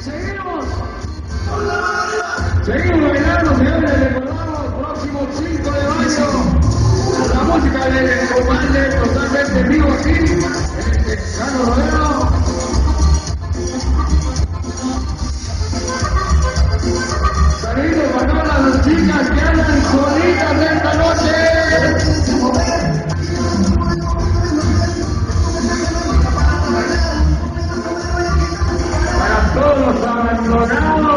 Seguimos. Seguimos bailando, señores, recordamos, próximo 5 de mayo, la música del comandante totalmente en vivo aquí, en el Cano Rodeo. Saludos para todas las chicas que andan solitas esta noche. Para todos los abandonados.